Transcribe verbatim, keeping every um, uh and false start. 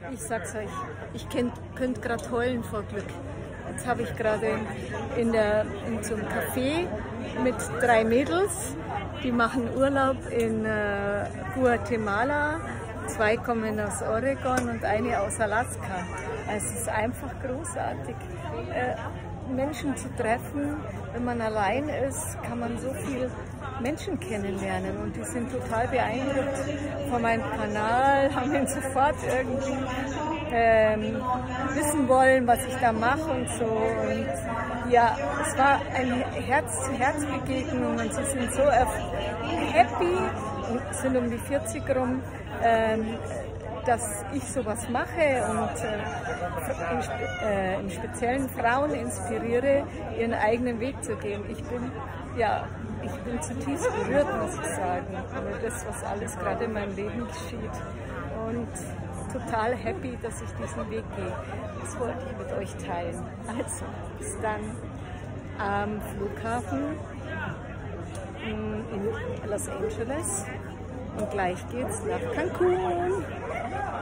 ich sag's euch, ich könnte gerade heulen vor Glück. Jetzt habe ich gerade in, der, in so einem Café mit drei Mädels, die machen Urlaub in äh, Guatemala. Zwei kommen aus Oregon und eine aus Alaska. Also es ist einfach großartig, äh, Menschen zu treffen. Wenn man allein ist, kann man so viel Menschen kennenlernen und die sind total beeindruckt von meinem Kanal, haben ihn sofort irgendwie ähm, wissen wollen, was ich da mache und so. Und ja, es war eine Herz-zu-Herz-Begegnung und sie sind so happy und sind um die vierzig rum, ähm, dass ich sowas mache und äh, im, äh, im Speziellen Frauen inspiriere, ihren eigenen Weg zu gehen. Ich bin, ja, ich bin zutiefst berührt, muss ich sagen, über das, was alles gerade in meinem Leben geschieht. Und total happy, dass ich diesen Weg gehe. Das wollte ich mit euch teilen. Also, bis dann am Flughafen in Los Angeles und gleich geht's nach Cancun.